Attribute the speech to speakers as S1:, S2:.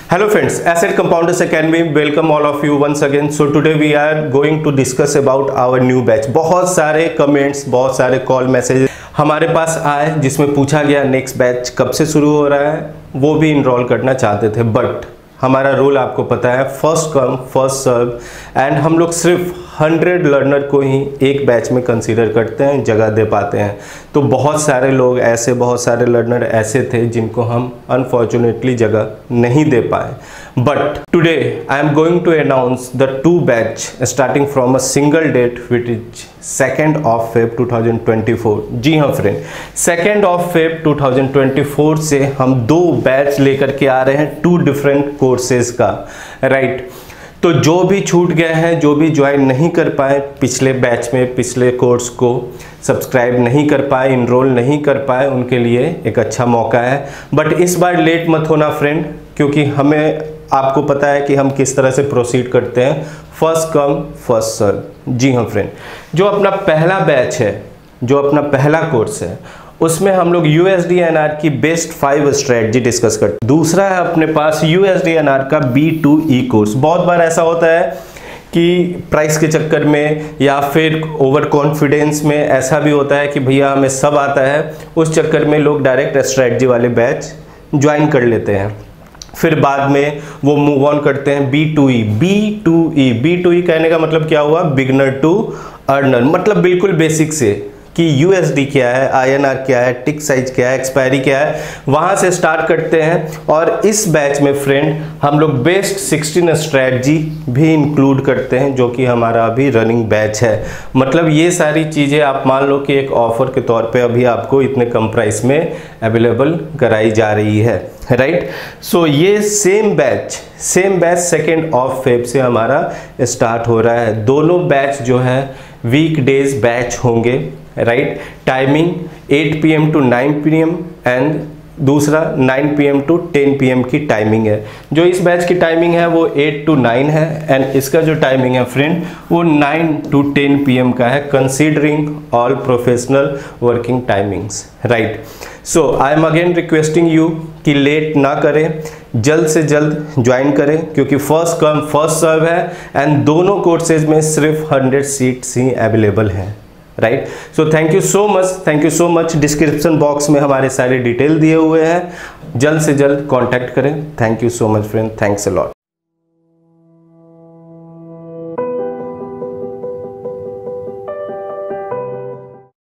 S1: Hello friends, Asset Compounders Academy, welcome all of you once again. So today we are going to discuss about our new batch. बहुत सारे comments, बहुत सारे call message हमारे पास आए जिसमें पूछा गया नेक्स्ट बैच कब से शुरू हो रहा है, वो भी इनरोल करना चाहते थे। बट हमारा रूल आपको पता है, first come first serve, and हम लोग सिर्फ 100 लर्नर को ही एक बैच में कंसीडर करते हैं, जगह दे पाते हैं। तो बहुत सारे लोग ऐसे, बहुत सारे लर्नर ऐसे थे जिनको हम अनफॉर्चुनेटली जगह नहीं दे पाए। But today I am going to announce the 2 batch starting from a single date which is 2nd of Feb 2024। जी हाँ फ्रेंड, 2nd of Feb 2024 से हम 2 बैच लेकर के आ रहे हैं 2 डिफरेंट कोर्सेज का, राइट। तो जो भी छूट गए हैं, जो भी ज्वाइन नहीं कर पाए पिछले बैच में, पिछले कोर्स को सब्सक्राइब नहीं कर पाए, इनरोल नहीं कर पाए, उनके लिए एक अच्छा मौका है। बट इस बार लेट मत होना फ्रेंड, क्योंकि हमें आपको पता है कि हम किस तरह से प्रोसीड करते हैं, फर्स्ट कम फर्स्ट सर्व। जी हाँ फ्रेंड, जो अपना पहला बैच है, जो अपना पहला कोर्स है, उसमें हम लोग USD/NR की बेस्ट 5 स्ट्रेटजी डिस्कस करते हैं। दूसरा है अपने पास USD/NR का B2E कोर्स। बहुत बार ऐसा होता है कि प्राइस के चक्कर में या फिर ओवर कॉन्फिडेंस में ऐसा भी होता है कि भैया हमें सब आता है, उस चक्कर में लोग डायरेक्ट स्ट्रेटजी वाले बैच ज्वाइन कर लेते हैं, फिर बाद में वो मूव ऑन करते हैं B2E कहने का मतलब क्या हुआ, बिगनर टू अर्नर। मतलब बिल्कुल बेसिक से कि USD क्या है, INR क्या है, टिक साइज क्या है, एक्सपायरी क्या है, वहां से स्टार्ट करते हैं। और इस बैच में फ्रेंड हम लोग बेस्ट 16 स्ट्रैटेजी भी इंक्लूड करते हैं, जो कि हमारा अभी रनिंग बैच है। मतलब ये सारी चीज़ें आप मान लो कि एक ऑफर के तौर पे अभी आपको इतने कम प्राइस में अवेलेबल कराई जा रही है, राइट। सो ये same batch 2nd of Feb से हमारा स्टार्ट हो रहा है। दोनों बैच जो है वीकडेज बैच होंगे, right. Timing 8 PM to 9 PM and दूसरा 9 PM to 10 PM की टाइमिंग है। जो इस बैच की टाइमिंग है वो 8 to 9 है, एंड इसका जो टाइमिंग है फ्रेंड वो 9 to 10 PM का है, considering all professional working timings, right. So I am again requesting you कि लेट ना करें, जल्द से जल्द ज्वाइन करें, क्योंकि फर्स्ट कम फर्स्ट सर्व है एंड दोनों कोर्सेज में सिर्फ 100 सीट्स ही अवेलेबल हैं, right. So thank you so much. Description box में हमारे सारे डिटेल दिए हुए हैं, जल्द से जल्द कांटेक्ट करें। Thank you so much friend, thanks a lot.